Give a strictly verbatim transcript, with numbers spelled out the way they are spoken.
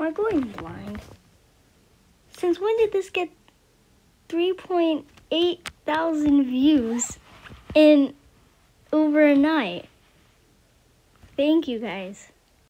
Am I going blind? Since when did this get three point eight thousand views in over a night? Thank you guys.